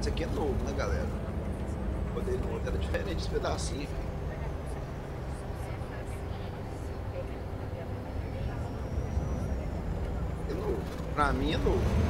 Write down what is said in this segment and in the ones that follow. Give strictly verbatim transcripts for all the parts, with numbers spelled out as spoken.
Esse aqui é novo, né, galera? O poder do outro era diferente esse pedacinho. É novo. Pra mim é novo.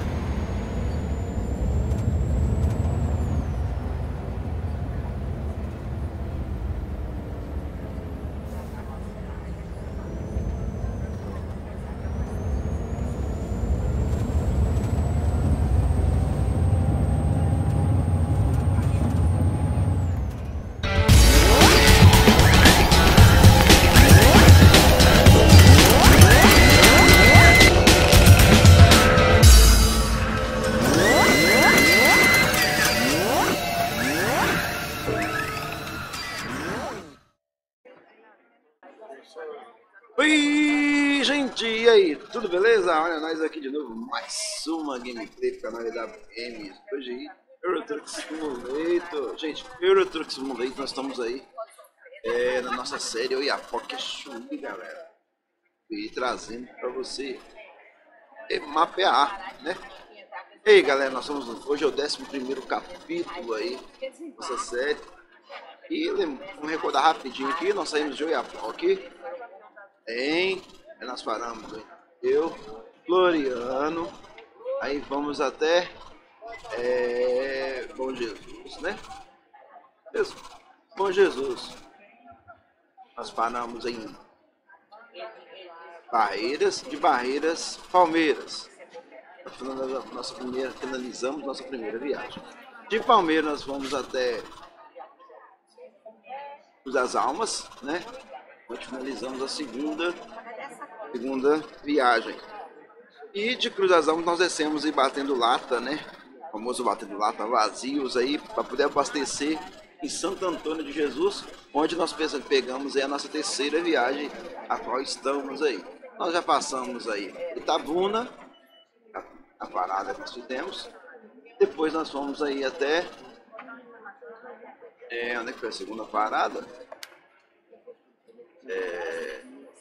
Oi, gente, e aí, tudo beleza? Olha nós aqui de novo, mais uma gameplay do canal da Games. Hoje aí, Euro Truck Simulator. Gente, Euro Truck Simulator, nós estamos aí é, na nossa série Oiapoque Chuli, galera. E trazendo para você é, mapear, né? E aí, galera, nós estamos hoje é o décimo primeiro capítulo aí dessa série. E vamos recordar rapidinho aqui, nós saímos de Oiapoque. Em, aí nós paramos, eu, Floriano, aí vamos até é, Bom Jesus, né? Isso, Bom Jesus. Nós paramos em Barreiras, de Barreiras, Palmeiras. Nossa primeira, finalizamos nossa primeira viagem. De Palmeiras nós vamos até Cruz das Almas, né? Nós finalizamos a segunda, segunda viagem. E de Cruz das Almas nós descemos e batendo lata, né? O famoso batendo lata vazios aí, para poder abastecer em Santo Antônio de Jesus, onde nós pegamos aí a nossa terceira viagem, a qual estamos aí. Nós já passamos aí Itabuna, a, a parada que nós fizemos. Depois nós fomos aí até... É, onde é que foi a segunda parada? É...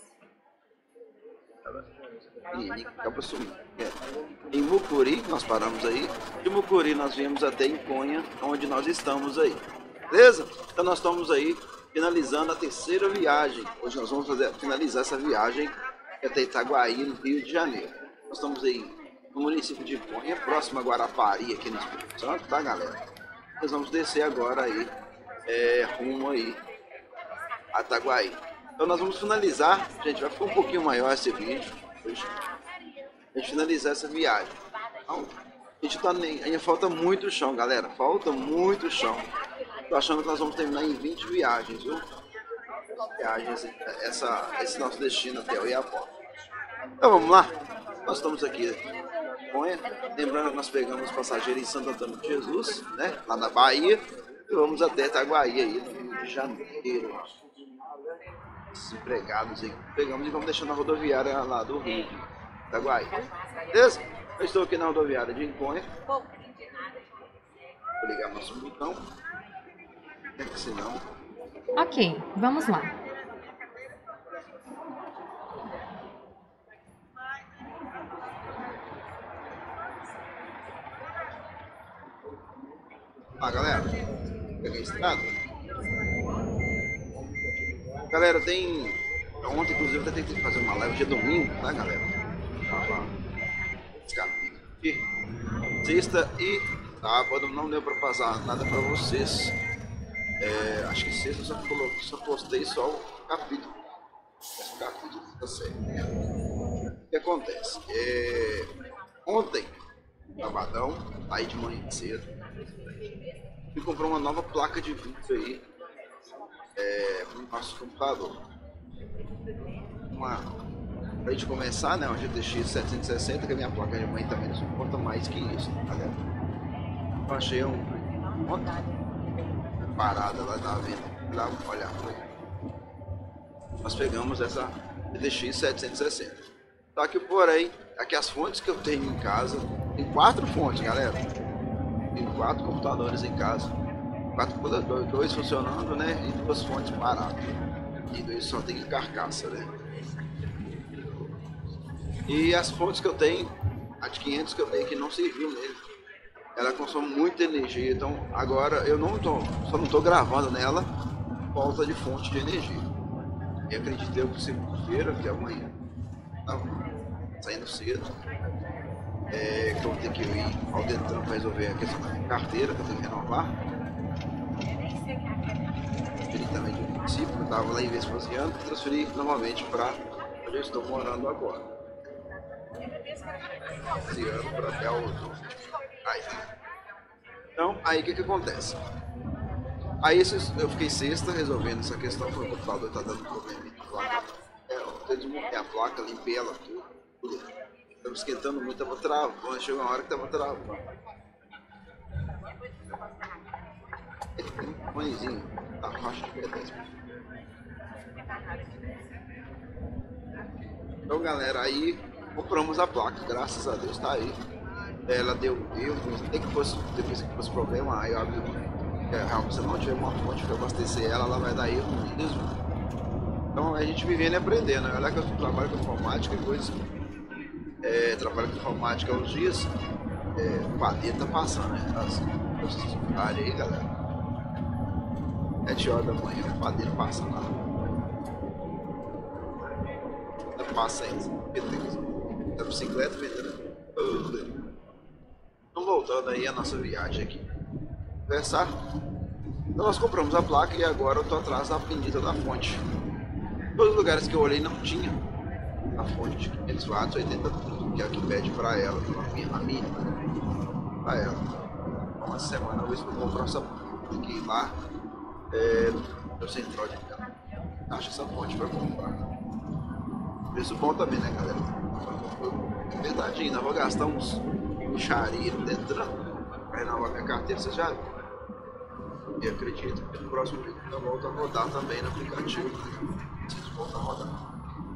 Em Mucuri nós paramos aí. De Mucuri nós viemos até em Conha, onde nós estamos aí. Beleza? Então nós estamos aí finalizando a terceira viagem. Hoje nós vamos fazer, finalizar essa viagem até Itaguaí, no Rio de Janeiro. Nós estamos aí no município de Conha, próximo a Guarapari, aqui no Espírito Santo, tá, galera? Nós vamos descer agora aí, é, rumo aí a Itaguaí. Então nós vamos finalizar, gente, vai ficar um pouquinho maior esse vídeo hoje, a gente finalizar essa viagem. Então, a gente tá, ainda falta muito chão, galera, falta muito chão. Tô achando que nós vamos terminar em vinte viagens, viu? Viagens, essa, esse nosso destino até o Oiapoque. Então vamos lá, nós estamos aqui, lembrando que nós pegamos passageiro em Santo Antônio de Jesus, né, lá na Bahia, e vamos até Itaguaí aí, no Rio de Janeiro. Esses empregados aí, pegamos e vamos deixando na rodoviária lá do Rio, Itaguaí. Beleza? Eu estou aqui na rodoviária de Conha. Vou ligar nosso botão. É que senão... Ok, vamos lá. Ah, galera, peguei a estrada. Galera, tem... Ontem, inclusive, eu tentei fazer uma live, hoje é domingo, tá, galera? Aqui. Sexta e sábado não deu pra passar nada pra vocês. É, acho que sexta eu só, coloquei, só postei só o capítulo. Esse capítulo tá certo. O que acontece? É, ontem, sabadão, aí de manhã cedo, fui comprar uma nova placa de vídeo aí. É, para o nosso computador. Uma, pra gente começar, né, uma G T X setecentos e sessenta, que a minha placa de mãe também não suporta mais que isso, tá vendo? Eu achei um, uma parada lá na venda, lá olhar foi. Nós pegamos essa G T X setecentos e sessenta. Só que porém, aqui as fontes que eu tenho em casa, tem quatro fontes, galera. Tem quatro computadores em casa. Quatro, dois funcionando, né? E duas fontes paradas. E dois só tem carcaça, né? E as fontes que eu tenho, a de quinhentos que eu tenho que não serviu nele. ela consome muita energia, então agora eu não tô, só não estou gravando nela falta de fonte de energia. E acredito eu que segunda-feira, que é amanhã, tá saindo cedo, é, que eu vou ter que ir ao Detran para resolver a questão da minha carteira, que eu tenho que renovar. Transferi também do município, eu estava lá em Vespasiano, transferi novamente para onde eu estou morando agora. Esse ano para até outro. Aí. Então, aí o que que acontece? Aí eu fiquei sexta resolvendo essa questão, porque o computador está dando problema de placa. É, eu desmontei a placa, limpei ela tudo, tudo. Estava esquentando muito, estava travando, chegou uma hora que estava travando. Um fonezinho da faixa de pedestre. Então galera, aí compramos a placa, graças a Deus tá aí. Ela deu erro, tem que fosse, depois que fosse problema, aí eu abri, se não tiver uma fonte para abastecer ela, ela vai dar erro mesmo. Então a gente vivendo e aprendendo, olha que eu trabalho com informática e coisas, é, trabalho com informática há uns dias, é, o padeiro tá passando, né? Assim, vocês escutarem aí galera, sete horas da manhã, o padeiro passa lá. Passa aí, beleza. Da bicicleta vendendo. Então voltando aí a nossa viagem aqui. Conversar. Então nós compramos a placa e agora eu tô atrás da pendida da fonte. Todos os lugares que eu olhei não tinha a fonte de quinhentos watts, oitenta volts, que é o que pede pra ela, a mínima, né? Pra ela. Uma semana eu vou ver se eu comprar essa fonte. Tem que ir lá é, no central de casa. Acho essa fonte pra comprar. Preço bom também, né, galera? Verdade, ainda vou gastar uns micharia dentro pra renovar minha carteira, vocês já viram? E acredito que no próximo vídeo eu volto a rodar também no aplicativo. Vocês voltam a rodar.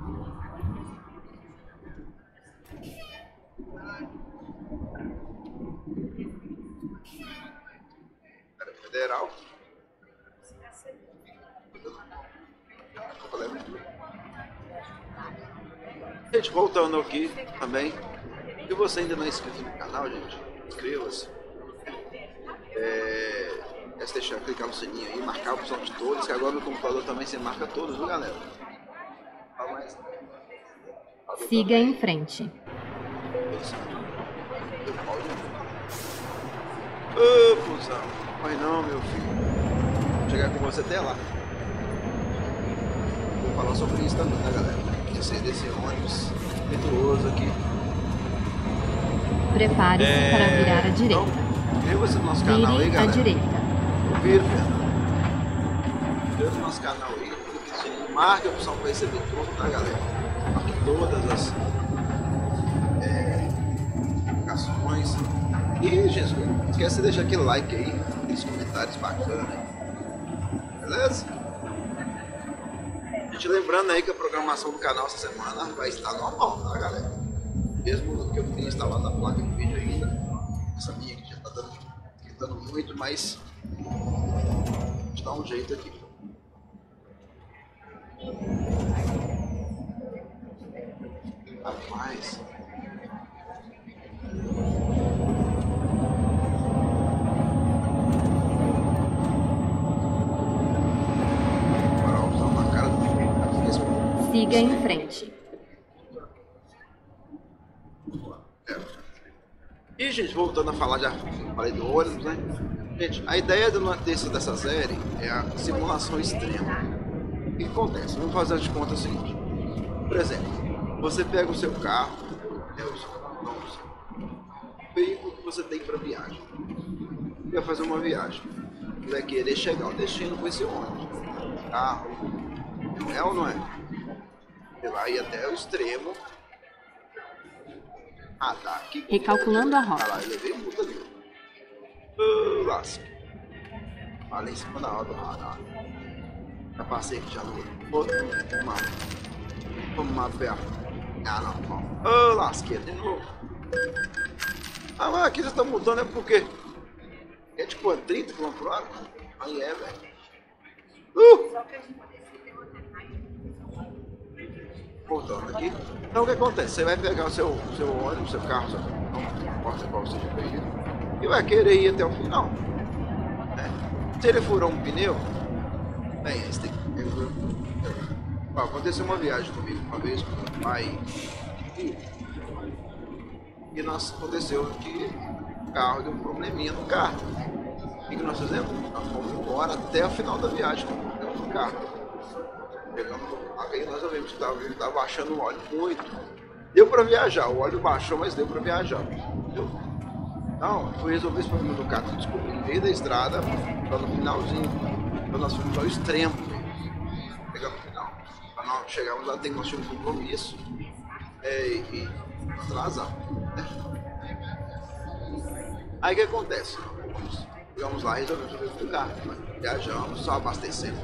Federal. Gente, voltando aqui também, se você ainda não é inscrito no canal, gente, inscreva-se. É, é se deixar clicar no sininho aí, marcar a opção de todos, que agora no computador também você marca todos, viu galera? Siga em frente. Ô, fusão, mas não, meu filho. Vou chegar com você até lá. Vou falar sobre isso também, tá galera? Descer desse ônibus perigoso aqui. Prepare-se é... para virar à direita. Então, inscreva-se no nosso canal aí, Vire galera. à direita. Vira, Fernando. Inscreva-se no nosso canal aí. Marque a opção para receber tudo, tá, galera? Marque todas as é, notificações. E, Jesus, não esquece de deixar aquele like aí, aqueles comentários bacanas aí. Beleza? Gente, lembrando aí que a programação do canal essa semana vai estar normal, tá, galera? Mesmo que eu tenha instalado a placa de vídeo ainda, essa minha aqui já tá dando, dando muito, mas a gente dá um jeito aqui. Rapaz. Siga em frente. É. E, gente, voltando a falar, já falei do ônibus, né? Gente, a ideia desse, dessa série é a simulação extrema. O que acontece? Vamos fazer de conta o seguinte. Por exemplo, você pega o seu carro, é o seu, não, o seu veículo que você tem para viagem. Você vai fazer uma viagem. Você vai querer chegar ao destino com esse ônibus. Carro. Não é ou não é? Você vai ir até o extremo. Ah, tá. Aqui, recalculando a rota. Ah lá, eu levei multa ali. Uh, lasca. Falei em cima da hora do radar. Já passei aqui já no outro. Vamos Vamos lá, perto. Ah, não, não. Ô, uh, lasqueira, de novo. Ah, mas aqui vocês estão mudando é porque é tipo trinta quilômetros por hora? Aí é, velho. Uh! Voltando aqui. Então o que acontece? Você vai pegar o seu, seu ônibus, seu carro, seu, não importa qual seja o veículo, e e vai querer ir até o final. Né? Se ele furar um pneu, bem, esse tem que... Ó, aconteceu uma viagem comigo uma vez com meu pai e, e nós aconteceu que o carro deu um probleminha no carro. O que nós fizemos? Nós fomos embora até o final da viagem com o carro. Pegamos, aí nós vimos que estava baixando o óleo muito. Deu para viajar, o óleo baixou, mas deu para viajar. Entendeu? Então, fui resolver esse problema do carro, desculpa, no meio da estrada, lá no finalzinho, quando nós fomos ao extremo, pegamos no final. Quando nós chegamos lá, tem que nós tínhamos um compromisso é, e atrasamos. Né? Aí o que acontece? Chegamos lá e resolvemos resolver o carro. Né? Viajamos, só abastecendo.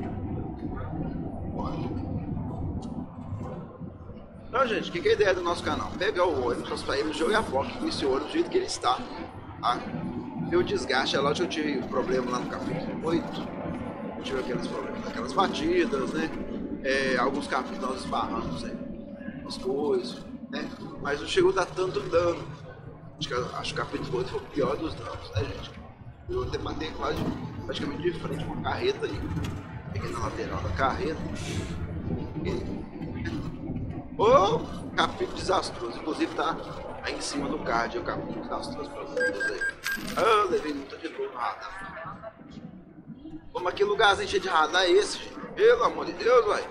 Então, gente, o que, que é a ideia do nosso canal? Pegar o ônibus, nós saímos de Oiapoque com esse ônibus do jeito que ele está. Tá? E o desgaste, é lógico que eu tive problema lá no capítulo oito. Eu tive aqueles problemas, aquelas batidas, né? É, alguns capítulos nós esbarramos, né? As coisas, né? Mas não chegou a dar tanto dano. Acho que, acho que o capítulo oito foi o pior dos danos, né, gente? Eu até matei quase praticamente de frente com a carreta aí. Peguei na lateral da carreta. E... Ô, capítulo desastroso, inclusive tá aí em cima do card, o capítulo desastroso pra vocês aí. Ah, levei muita de novo no radar. Como aquele lugarzinho cheio de radar é esse, gente? Pelo amor de Deus, vai.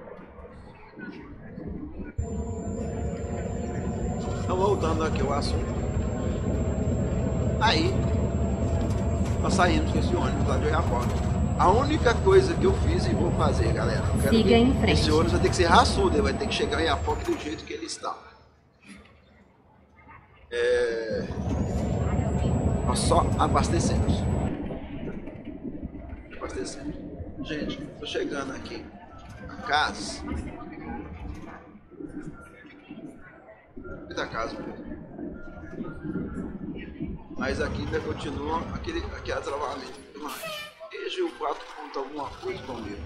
Então, voltando aqui ao assunto. Aí, nós saímos com esse ônibus lá de Oiapoque. A única coisa que eu fiz e vou fazer, galera, eu quero Siga em frente. Esse ônibus vai ter que ser raçudo, ele vai ter que chegar em Oiapoque do jeito que ele está. É... Nós só abastecemos. Abastecemos. Gente, tô chegando aqui na casa. E da casa mesmo. Mas aqui ainda continua aquele, aquele travamento do lanche. Desde o quatro ponto alguma coisa comigo.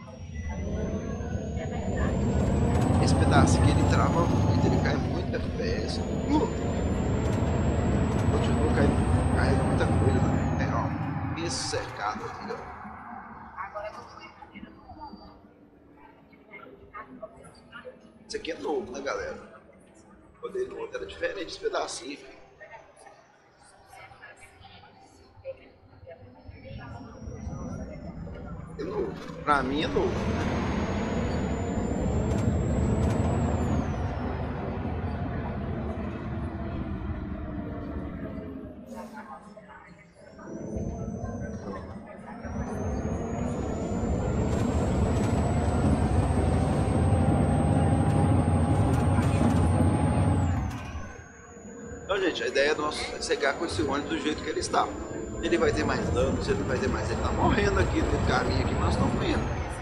Esse pedaço aqui ele trava muito, ele cai muito F P S. Uh! Continua caindo, cai muita coisa também. É, ó, esse cercado aqui, ó. Esse aqui é novo, né, galera? O poder do outro era diferente, esse pedacinho. É novo. Pra mim é novo. Então, gente, a ideia nossa é chegar com esse ônibus do jeito que ele está. Ele vai ter mais danos, ele vai ter mais... Ele tá morrendo aqui no caminho aqui, nós estamos indo.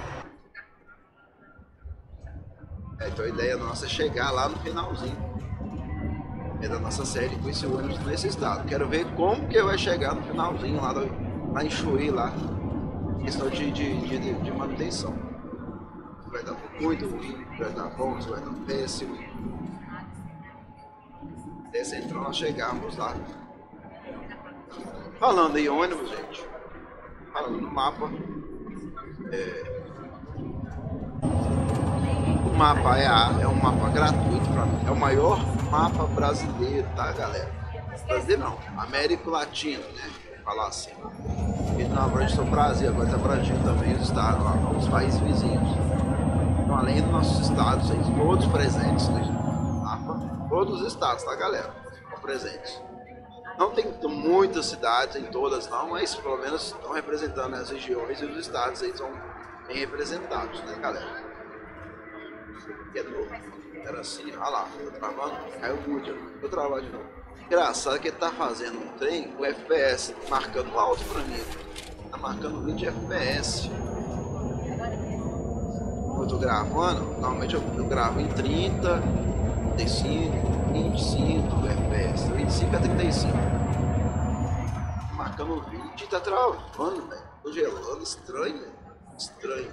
É, então a ideia nossa é chegar lá no finalzinho. É da nossa série com esse ônibus nesse estado. Quero ver como que vai chegar no finalzinho lá, lá em Chuí, lá. Questão de, de, de, de manutenção. Se vai dar muito ruim, se vai dar bom, se vai dar péssimo. Essa então nós chegamos lá. Falando em ônibus, gente, falando no mapa, é, o mapa é, a, é um mapa gratuito para mim, é o maior mapa brasileiro, tá, galera? Brasileiro não, América Latina, né? Vou falar assim. Ele não abrange só o Brasil, agora está abrangindo também os estados, os países vizinhos. Então, além dos nossos estados, aí, todos presentes no mapa, todos os estados, tá, galera? Estão presentes. Não tem muitas cidades, em todas não, mas pelo menos estão representando as regiões e os estados aí são bem representados, né, galera? E é novo. Era assim, olha lá, tô travando, caiu muito, vou travar de novo. Engraçado que ele tá fazendo um trem com F P S marcando alto pra mim. Tá marcando vinte F P S. Eu tô gravando, normalmente eu, eu gravo em trinta, trinta e cinco, vinte e cinco F P S, vinte e cinco a trinta e cinco. Marcando vinte e tá travando, velho. Tô gelando, estranho, velho. Estranho.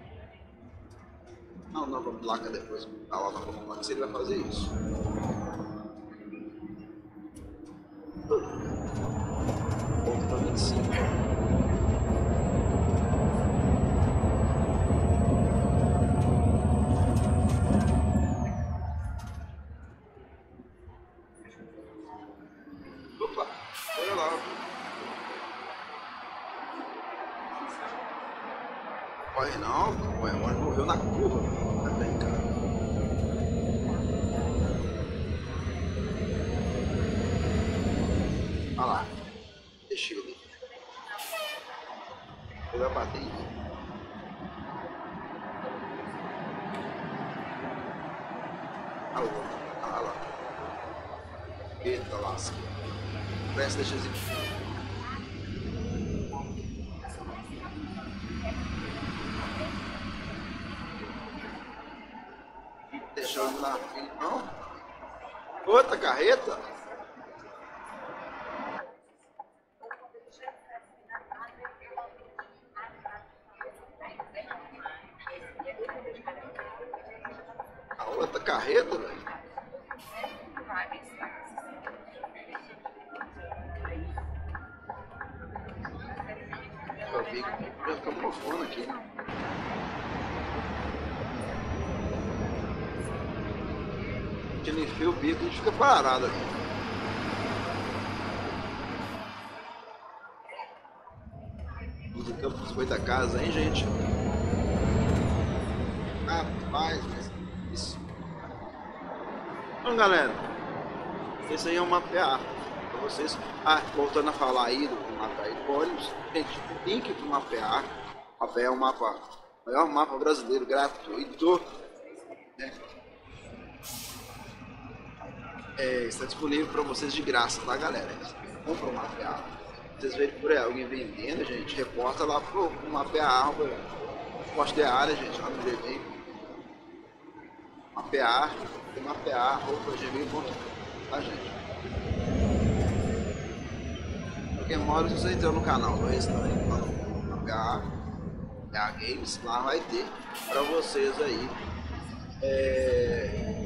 Não, não, vamos lá, depois. Tá lá, não, vamos lá que ele vai fazer isso. vinte e cinco. Opa, olha lá. Corre não, o Emônio morreu na curva. Tá bem, cara. Olha lá. Deixa ele. Ele vai bater em mim. Olha lá. Olha lá. Eita lasca. Presta, deixa ele. Deixa eu lá. Não. Outra carreta. A outra carreta, velho. Eu vi que já fica mofando aqui. A gente enfia o bico e a gente fica parado aqui. Do campo dos boi da casa, hein, gente? Rapaz, mas isso. Então, galera, esse aí é um mapear para vocês. Ah, voltando a falar aí do mapa aí do ônibus, gente, link para o mapear. O mapear é um mapa, o maior mapa brasileiro gratuito, né? É, está disponível para vocês de graça, tá, galera? Compra o mapear. Vocês verem por aí alguém vendendo, gente, reporta lá pro, pro mapear, poste de área, gente, lá no Gmail. Mapear, tem mapear, arroba gmail ponto com, tá, gente? Qualquer modo, se você entrar no canal do restaurante, mapear, mapear games, lá vai ter para vocês aí. É...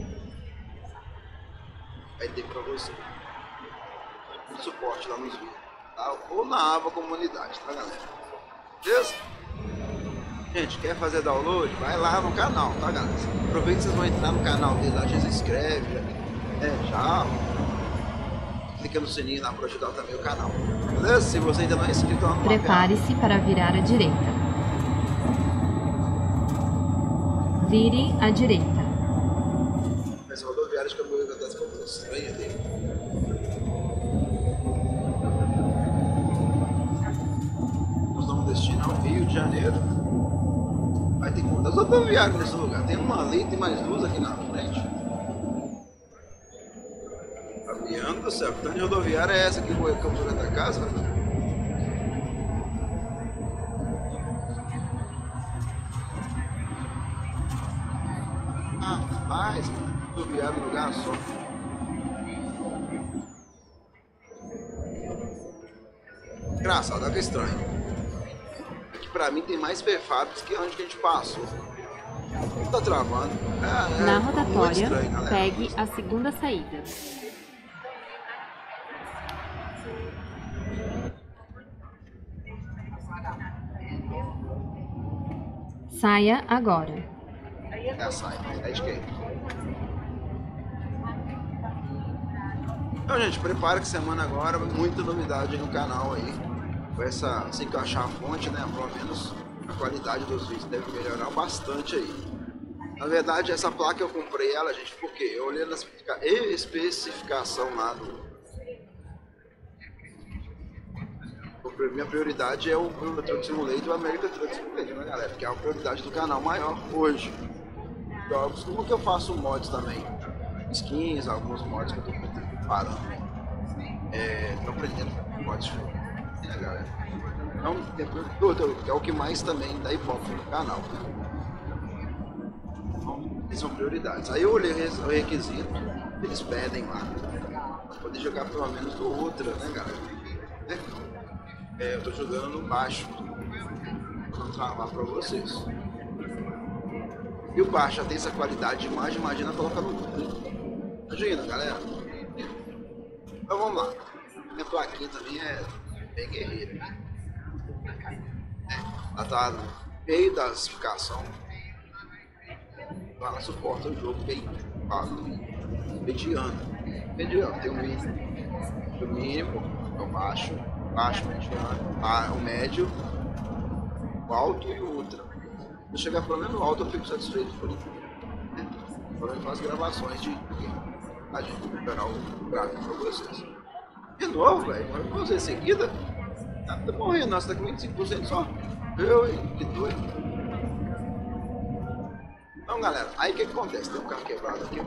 Vai ter para você o suporte lá nos vídeos, tá? Ou na aba comunidade, tá, galera? Beleza? Gente, quer fazer download? Vai lá no canal, tá, galera? Aproveita que vocês vão entrar no canal dele lá, já se inscreve, já, é, já clica no sininho lá para ajudar também o canal, beleza? Se você ainda não é inscrito lá no canal, prepare-se para virar à direita. Vire à direita. Mas rodoviárias que eu vou das coisas estranhas dele. Nós damos destino ao Rio de Janeiro. Vai ter quantas rodoviárias nesse lugar? Tem uma ali, tem mais duas aqui na frente. Fabiano do céu, que tanto de rodoviária é essa aqui que eu vou da casa? Ah, mais rodoviária no lugar só. Engraçado, olha que estranho. Aqui pra mim tem mais prefabs que onde que a gente passou. Tá travando. É, é Na rotatória, estranho, pegue a segunda saída. Saia agora. É a saia, é a esquerda. Então, gente, prepara que semana agora muita novidade aí no canal aí. Com essa, se encaixar a fonte, né? Pelo menos a qualidade dos vídeos deve melhorar bastante aí. Na verdade, essa placa eu comprei ela, gente, porque eu olhei na especificação lá do... Minha prioridade é o Euro Truck Simulator e o American Truck Simulator, né, galera? Que é a prioridade do canal maior hoje. Jogos, como que eu faço mods também? Skins, alguns mods que eu tô preparando. É, tô aprendendo mods, né, galera? Então, é o que mais também dá ibope no canal, né? Então, essas são prioridades. Aí eu olhei o requisito, eles pedem lá, pra poder jogar pelo menos do Ultra, né, galera? Né? É, eu tô jogando no baixo, vou travar pra vocês. E o baixo já tem essa qualidade de imagem, imagina colocar no Ultra. Imagina, galera. Então vamos lá. Minha plaquinha também é bem guerreira. É, ela tá no meio da classificação. Ela suporta o jogo bem mediano. Mediano, tem o mínimo, o mínimo, o baixo, baixo, mediano, o médio, o alto e o ultra. Se eu chegar pelo menos no alto, eu fico satisfeito por isso. Né? Pelo menos as gravações de a gente recuperar o gráfico para vocês. De novo, velho, vamos fazer em seguida. Tá morrendo, nossa, tá com vinte e cinco por cento só. Eu, hein? Que doido. Então, galera, aí o que, que acontece? Tem um carro quebrado aqui.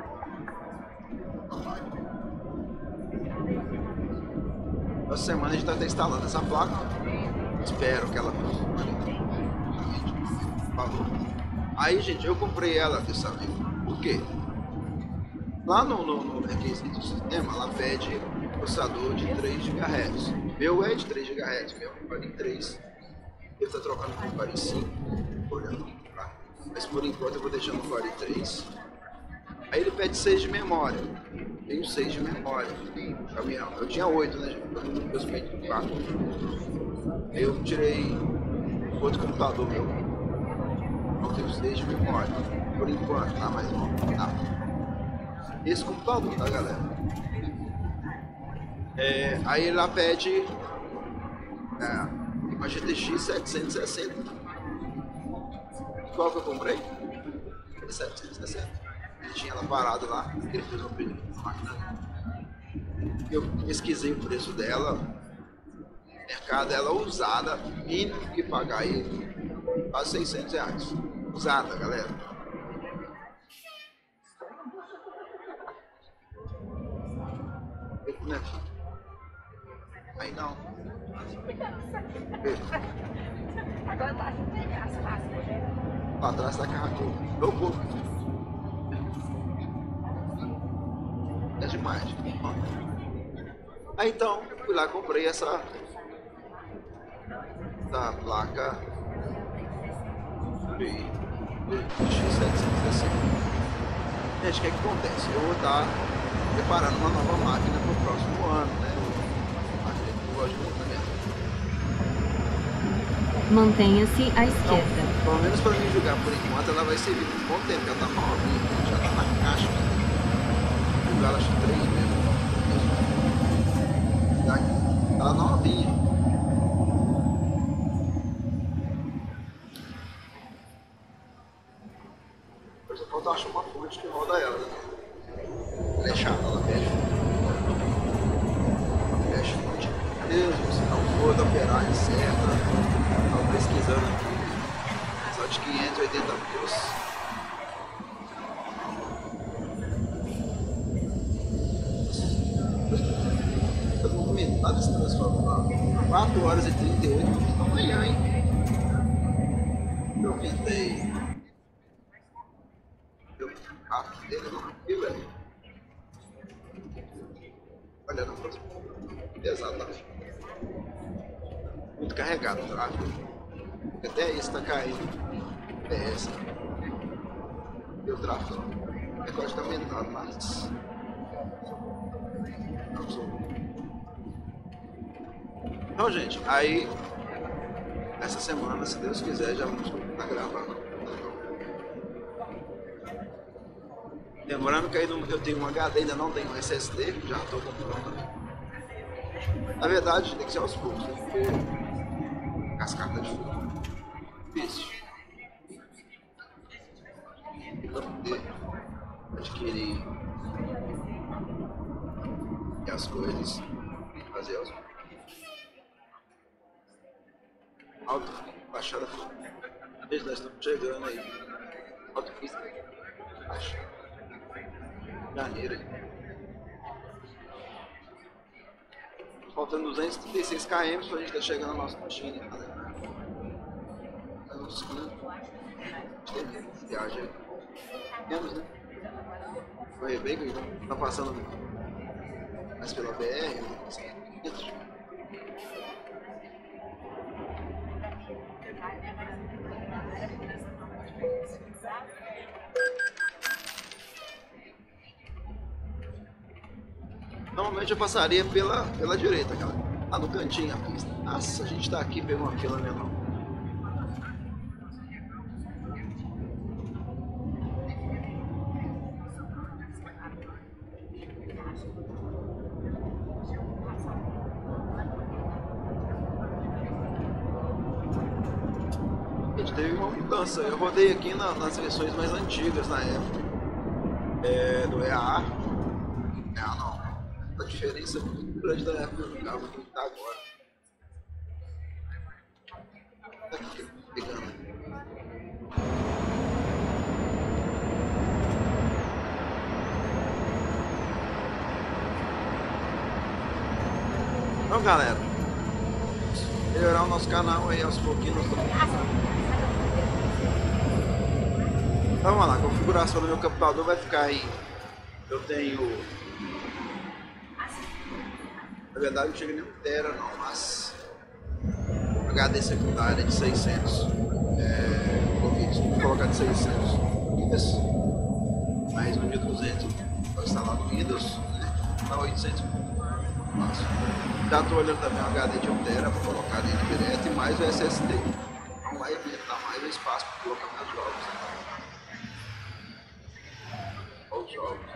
Essa semana a gente vai estar instalando essa placa. Espero que ela funcione. Falou. Aí, gente, eu comprei ela dessa vez. Por quê? Lá no, no, no requisito do sistema, ela pede processador de três gigahertz. Meu é de três gigahertz, meu vale em três. Ele está trocando para o vale cinco. Olhando pra... Mas por enquanto eu vou deixando o vale três. Aí ele pede seis de memória. Tenho seis de memória. Caminhão. Eu tinha oito, né, gente? Todo mundo meus peitos quatro. Aí eu tirei outro computador meu. Não tenho seis de memória. Por enquanto, tá mais bom. Tá. Esse computador, tá, galera? É, aí ela pede é, uma G T X setecentos e sessenta. Qual que eu comprei? setecentos e sessenta. Ele tinha ela parada lá, ele fez um pedido na máquina. Eu pesquisei o preço dela, mercado dela usada, mínimo que pagar aí, quase seiscentos reais. Usada, galera. Né? Aí não. Agora tá as máscaras, né? Pra trás tá carracou. Meu corpo. É demais. Aí então, fui lá e comprei essa da placa de X setecentos e sessenta. Gente, o que é que acontece? Eu vou estar preparando uma nova máquina para o próximo ano, né? Mantenha-se à Então, esquerda. pelo menos para mim jogar por enquanto, ela vai servir por um bom tempo, ela tá novinha, já tá na caixa. Vou jogar ela acho três mesmo. Tá, tá novinha. Por exemplo, eu acho uma fonte que roda ela, né? Ela é chata, ela mexe. Ela mexe muito. Mesmo, se não for da operária certa. Estava pesquisando aqui. Só de quinhentos e oitenta plus. Está movimentado esse transformador. quatro horas e trinta e oito minutos da manhã, hein? Eu tentei. Eu. Ah, ele não. E velho. Olha, não foi. Exatamente. Muito carregado o tráfego. Até isso tá caindo. P S. E o tráfego. O negócio tá aumentando, mas. Não sou. Então, gente, aí. Essa semana, se Deus quiser, já vamos estar gravando. Lembrando que aí eu tenho um H D, ainda não tenho um S S D, já estou comprando. Na verdade, tem que ser aos poucos, né? Porque cascata de fogo. Difícil. Para poder adquirir as coisas, fazer aos poucos. Alto, baixada, desde nós estamos chegando aí. Autopista, baixa. Janeiro. Faltando duzentos e trinta e seis quilômetros para a gente estar chegando na nossa China. Mais uns quinhentos. Tem viagem aí. Menos, né? Foi bem que tá passando mais pela B R. Normalmente eu passaria pela, pela direita, cara. Lá no cantinho a pista. Nossa, a gente tá aqui, pegou uma fila menor. Gente, teve uma mudança. Eu rodei aqui na, nas versões mais antigas na época. É, do E A. E A não. A diferença é muito grande da época do carro que tá agora. Tá aqui, pegando. Então, galera, melhorar o nosso canal aí aos pouquinhos. Então, vamos lá, a configuração do meu computador vai ficar aí. Eu tenho, na verdade não chega nem um tera não, mas H D secundário é de seiscentos. É, vou colocar de seiscentos gigas, mais um de duzentos para instalar no Windows, né? Dá oitocentos. Nossa. Já estou olhando também o H D de um tera para colocar dentro direto e mais o S S D. Então vai aumentar mais o espaço para colocar meus jogos. Olha os jogos.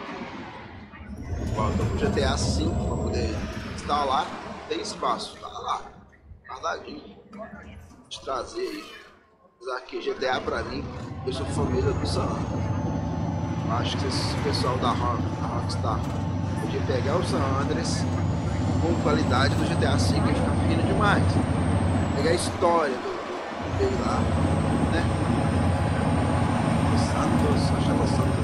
Estou no G T A cinco para poder instalar. Tem espaço, tá lá. Guardadinho. De trazer aí. Aqui G T A para mim, eu sou família do San Andreas. Acho que esse pessoal da, Rock, da Rockstar podia pegar o San Andreas com qualidade do G T A cinco e ficar fino demais. Pegar a história do, do dele lá, né? Santos, acho ela Santos.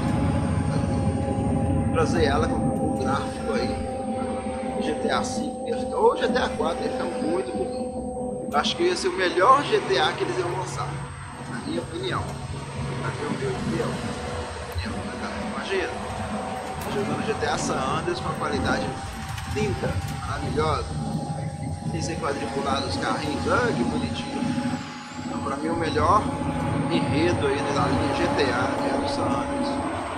Trazer ela com o gráfico aí, G T A cinco, ia ficar, ou G T A quatro, ia ficar muito bonito. Acho que ia ser o melhor G T A que eles iam lançar, na minha opinião. Na minha opinião. Imagina, jogando G T A San Andreas com uma qualidade linda, maravilhosa, sem ser quadriculado os carrinhos, ah, que bonitinho. Então, pra mim, o melhor enredo aí da linha G T A é o San Andreas.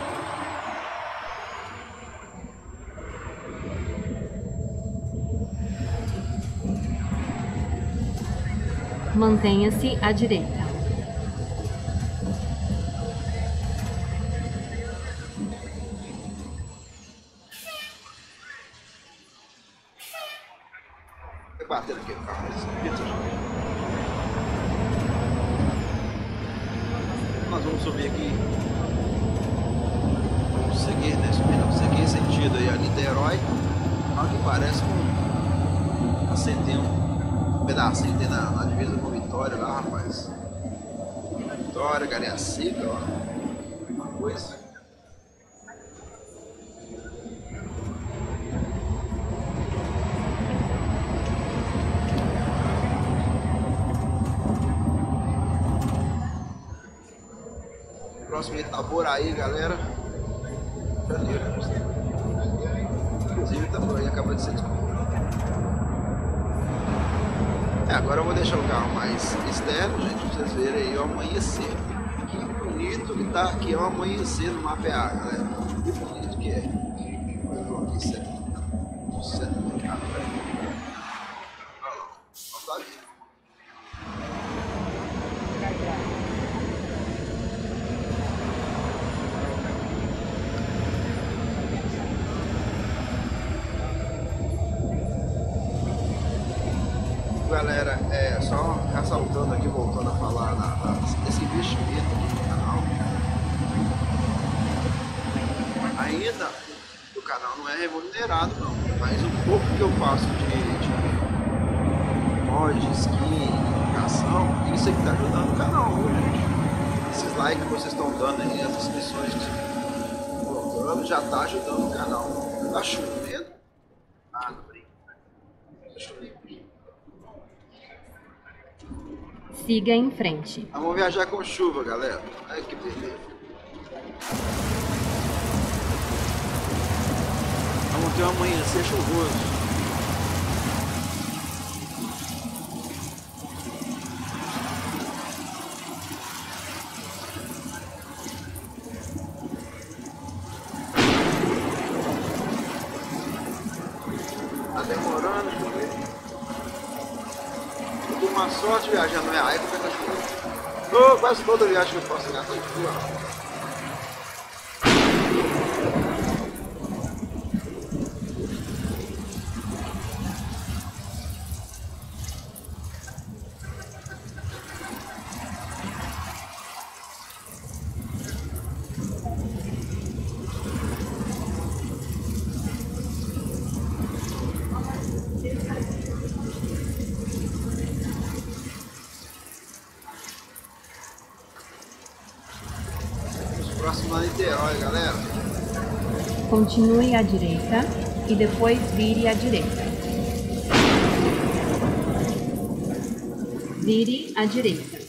Mantenha-se à direita. Batendo aqui o carro, nós vamos subir aqui, vamos seguir, né, subir, não, seguir sentido aí a Niterói, olha que parece um, assim, tem um pedacinho tem na, na divisa com Vitória lá, rapaz, Vitória, Cariacica, ó, uma coisa. Próximo Itaboraí, galera. Janeiro. Inclusive Itaboraí acaba de ser descoberto. É, agora eu vou deixar o carro mais externo, gente, pra vocês verem aí o amanhecer. Que bonito que tá aqui, é o amanhecer no mapa, galera. Que bonito que é. Olha lá, que céu. O céu do carro, velho. Olha lá, olha ali. Galera, é, só ressaltando aqui, voltando a falar na, na, desse investimento aqui no canal, ainda o canal não é remunerado não, mas o pouco que eu faço de, de mod, skin, divulgação, isso aí que tá ajudando o canal, viu, gente? Esses likes que vocês estão dando aí, as inscrições que vocês estão colocando, já tá ajudando o canal. Tá chovendo? Ah, não brinca. Tá chovendo. Siga em frente. Vamos viajar com chuva, galera. Ai, que beleza. Vamos ter um amanhecer chuvoso. Tá demorando, deixa eu ver. uma sorte viajando minha área com o cachorro. Oh, quase toda viagem que eu faço nessa aqui, próximo a Niterói, galera. Continue à direita e depois vire à direita. Vire à direita.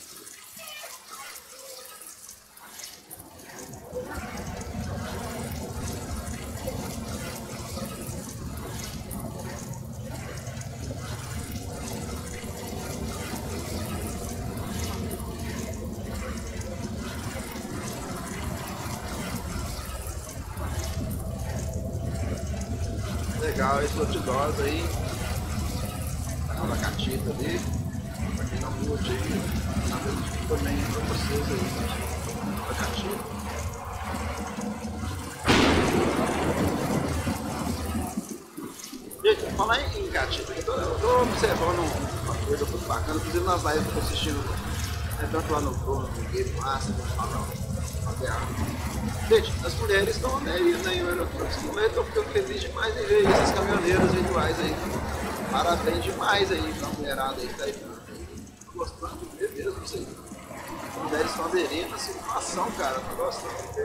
Legal, esse outdoors aí. Aquela catita ali. Pra quem não curte aí, na verdade também pra vocês aí. A catita. Gente, falar em catita, eu tô, eu tô observando uma coisa muito bacana, inclusive nas lives que eu tô assistindo, né, tanto lá no Trono, no Game Master, no Terra. Gente, as mulheres estão aderindo aí, as mulheres estão ficando felizes demais em ver essas caminhoneiras virtuais aí. Parabéns demais aí pra mulherada aí que tá aí. Tô gostando de ver mesmo isso aí. As mulheres estão aderindo à situação, cara. Tô gostando de ver.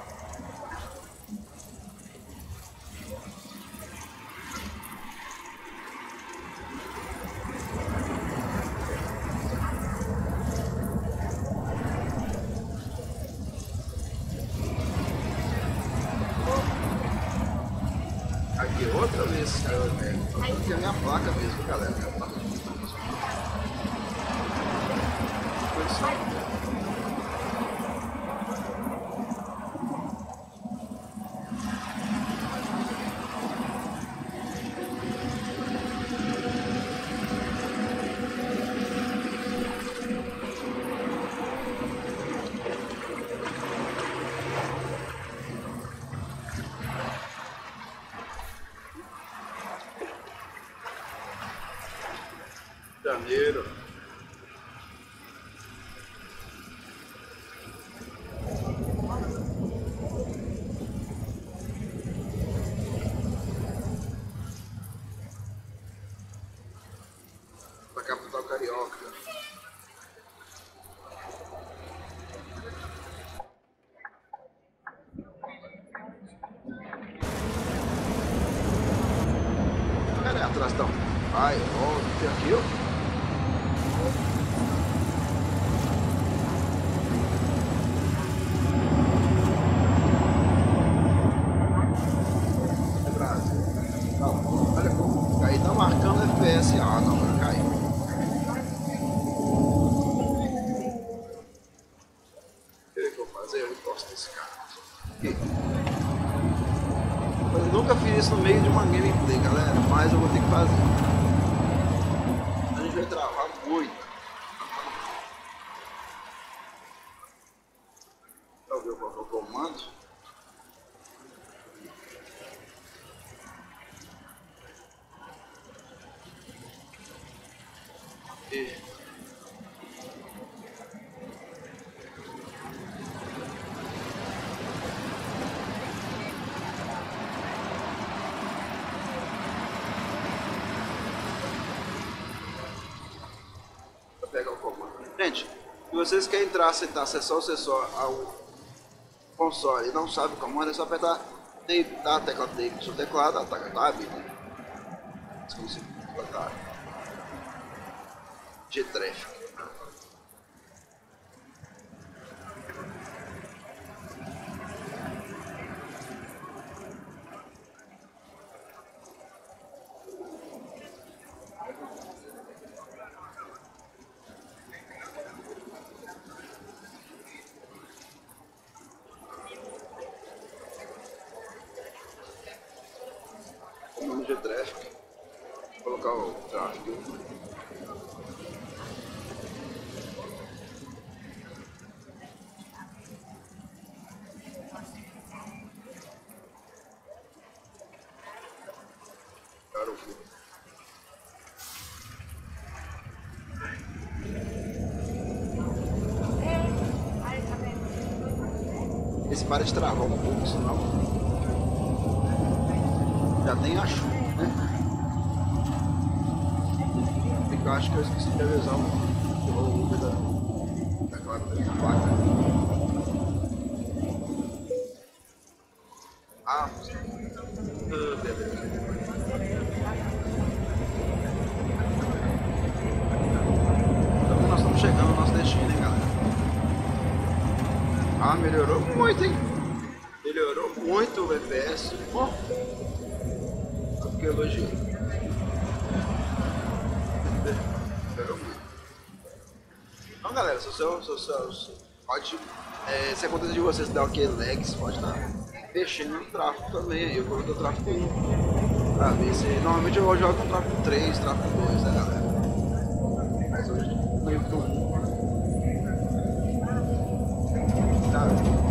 Aqui, outra vez, cara, aqui é a minha placa mesmo, galera. É a placa de função. Janeiro. Da capital carioca. Cadê atrás então? Ai, ó, tem aqui, ó. Aí tá marcando F P S. Ah, não, vai cair. O que eu vou fazer? Eu gosto desse cara. Aqui. Eu nunca fiz isso no meio de uma gameplay, galera, mas eu vou ter que fazer. A gente vai travar muito. Deixa eu ver qual é o comando. Vou pegar o comando. Gente, se vocês querem entrar, acessar, acessar o acessório ao console e não sabe o comando, é só apertar Tab, tá? A tecla Tab no seu teclado, a tecla Tab, né? Esqueci de botar. De tráfego. Nome de tráfego. Vou colocar o tráfego. Esse para de travar um pouco, senão já tem a chuva, né? Eu acho que eu esqueci de avisar o Uber da daquela placa. Ah, uh, beleza. Então nós estamos chegando no nosso destino, hein, galera? Ah, melhorou muito, hein? Melhorou muito o F P S. Oh. Só porque eu elogiei. Melhorou muito. Então, galera, se o seu, se o seu, se pode, é, se acontecer de vocês dar aquele lag, você pode estar mexendo no tráfego também. Aí eu coloquei o tráfego um pra ver se. Normalmente eu jogo com tráfego três, tráfego dois, né, galera? Mas hoje no YouTube. Tá.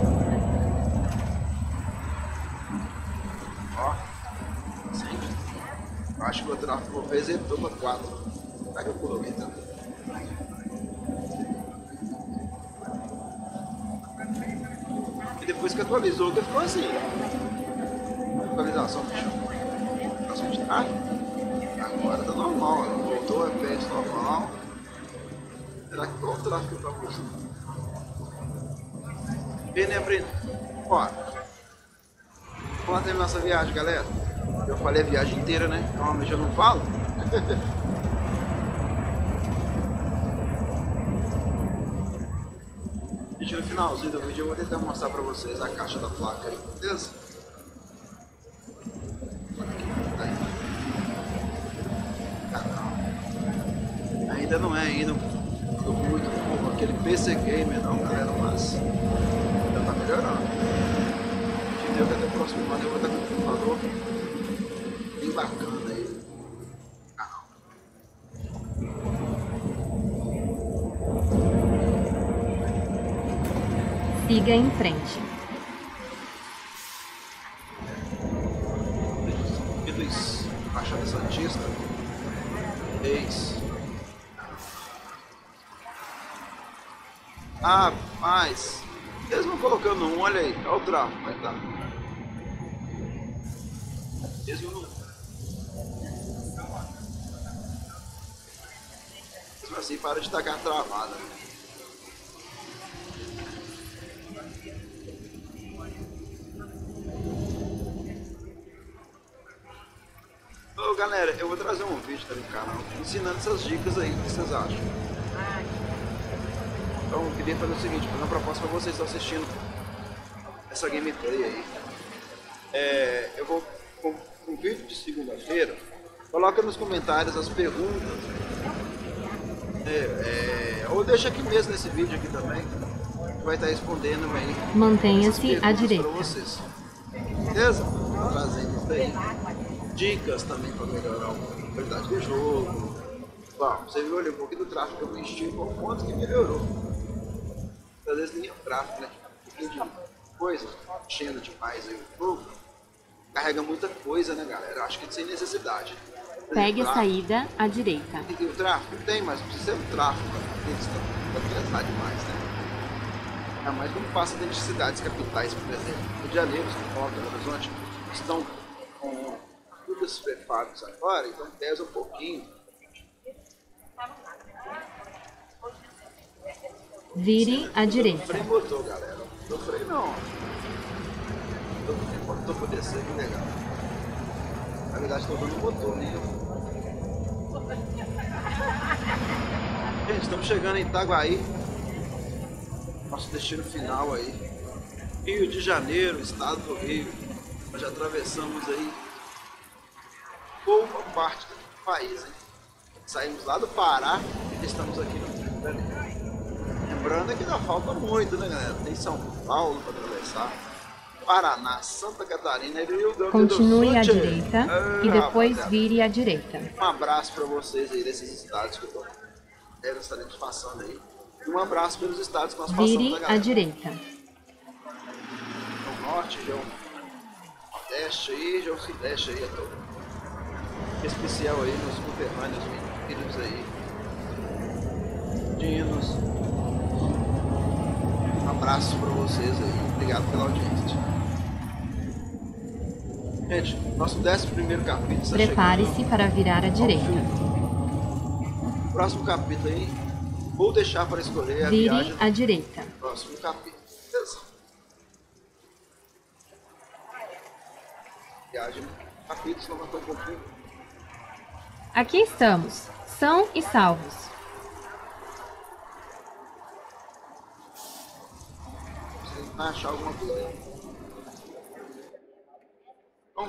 Ó. Sempre. Eu acho que o tráfego resetou para quatro. Será que eu coloquei também? E depois que atualizou, que ficou assim. Atualização de atualização de tráfego. Agora tá normal, ó. Voltou o F P S normal. Será que qual o tráfego tá funcionando? Bem, né, Breno? Ó, vamos terminar essa viagem, galera. Eu falei a viagem inteira, né? Normalmente eu não falo. Gente, no finalzinho do vídeo eu vou tentar mostrar pra vocês a caixa da placa aí, beleza? Ainda não é ainda muito como aquele P C Gamer não, galera, mas já tá melhorando. De Deus que até o próximo ano eu vou estar com um computador bem bacana aí no canal. Siga em frente. Eles, Baixada Santista, ex. Ah, mas eles não colocando um, olha aí, olha o tráfego, vai tá. Eles não. Mesmo assim, para de tacar travada. Ô galera, eu vou trazer um vídeo também no canal ensinando essas dicas aí, o que vocês acham? Então eu queria fazer o seguinte, fazer uma proposta para vocês que estão assistindo essa gameplay aí. É, eu vou, com um vídeo de segunda-feira, coloca nos comentários as perguntas, é, é, ou deixa aqui mesmo nesse vídeo aqui também, que vai estar respondendo aí. Mantenha-se à direita. Vocês. Beleza? Vou trazendo isso daí. Dicas também para melhorar a qualidade do jogo. Bom, você viu ali um pouquinho do tráfego que eu enchi, por quanto que melhorou. Às vezes nem é o tráfego, né? Um pouquinho de coisa, enchendo demais aí o jogo. Carrega muita coisa, né, galera? Eu acho que sem necessidade. Pegue a saída à direita. Tem o tráfego? Tem, mas não precisa ser um tráfego. Eles estão pesado demais, né? Ainda mais quando passa dentro de cidades capitais, por exemplo. Rio de Janeiro, São Paulo, Belo Horizonte, estão com tudo esses prefabos agora, então pesa um pouquinho. Vire à direita. O freio botou, galera. Não freio não. Tô por descer, que legal. Na verdade, estou dando motor, né? Gente, estamos chegando em Itaguaí. Nosso destino final aí. Rio de Janeiro, estado do Rio. Nós já atravessamos aí boa parte do país, hein? Saímos lá do Pará e estamos aqui no Rio de Janeiro. Lembrando que ainda falta muito, né, galera? Tem São Paulo para atravessar, Paraná, Santa Catarina e Rio Grande do Sul. Continue à direita ah, e depois rapaziada. vire à direita. Um abraço para vocês aí desses estados que eu deve estaremos passando aí. E um abraço pelos estados que nós passamos, Vire né, à galera? direita. O norte, já o nordeste aí, já o sudeste aí, é todo. Especial aí nos conterrâneos, filhos aí. Dinos. Um abraço para vocês aí. Obrigado pela audiência. Gente, nosso décimo primeiro capítulo está Prepare-se para virar à direita. Próximo capítulo aí, vou deixar para escolher a Vire viagem. à direita. Próximo capítulo. Beleza? Viagem, capítulos, não matou um pouquinho. Aqui estamos, são e salvos. Você vai achar alguma coisa aí. Bom.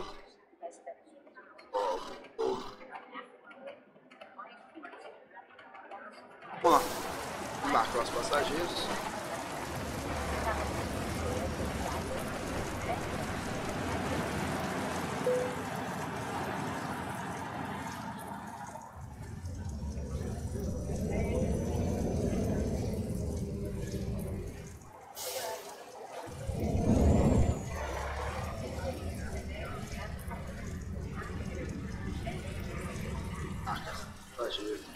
Vamos lá. Embarcar os passageiros. Passageiro.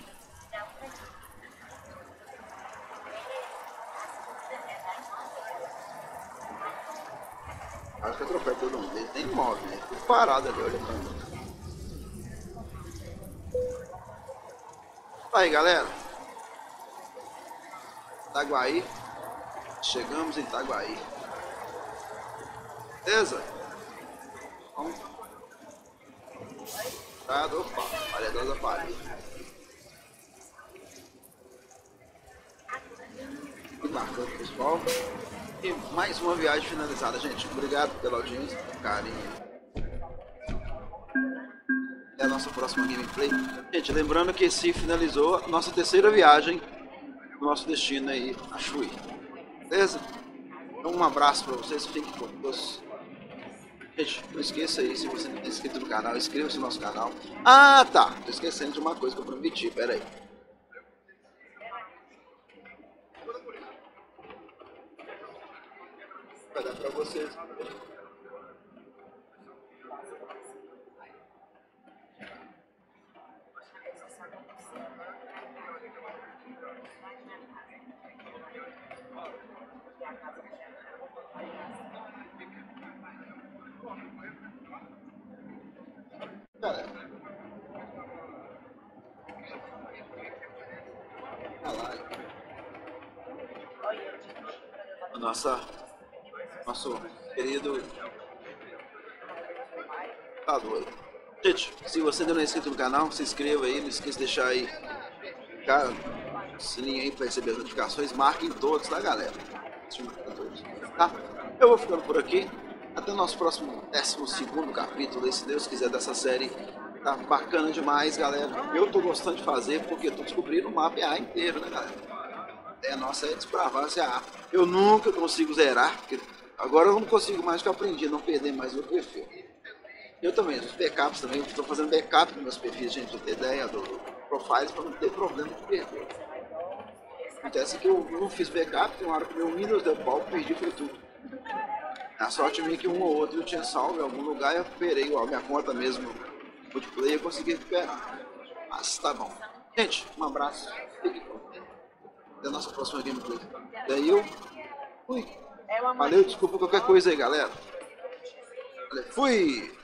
Acho que atropela todo mundo. Ele nem move, né? Fico parado ali olhando pra mim. Aí, galera. Itaguaí. Chegamos em Itaguaí. Beleza? Vamos. Tá, opa. Paredão da parede. Embarcando, pessoal. E mais uma viagem finalizada, gente. Obrigado pela audiência, pelo carinho. É a nossa próxima gameplay. Gente, lembrando que esse finalizou a nossa terceira viagem no nosso destino aí, a Chuí. Beleza? Então um abraço pra vocês, fiquem com Deus. Gente, não esqueça aí, se você não é inscrito no canal, inscreva-se no nosso canal. Ah, tá. Tô esquecendo de uma coisa que eu prometi, pera aí. Vai dar pra vocês. Galera. A nossa, nosso querido tá doido. Gente, se você ainda não é inscrito no canal, se inscreva aí, não esqueça de deixar aí, cara, sininho aí para receber as notificações, marquem todos, tá, galera? Tá? Eu vou ficando por aqui. Até o nosso próximo décimo segundo capítulo, se Deus quiser, dessa série. Tá bacana demais, galera. Eu tô gostando de fazer porque tô descobrindo o mapa A inteiro, né, galera? É, nossa, é desbravar esse A. Eu nunca consigo zerar, porque agora eu não consigo mais, que eu aprendi a não perder mais o perfil. Eu também, os backups também, estou fazendo backup dos meus perfis, gente, pra ter ideia do, do Profiles, para não ter problema de perder. Acontece que eu não fiz backup, tem uma hora que meu Windows deu pau, perdi, foi tudo. A sorte minha que um ou outro eu tinha salvo em algum lugar e eu recuperei a minha conta mesmo, multiplayer, eu consegui recuperar. Mas tá bom. Gente, um abraço, fique com Deus. Até a nossa próxima gameplay. Daí eu fui. Valeu, desculpa qualquer coisa aí, galera. Valeu, fui!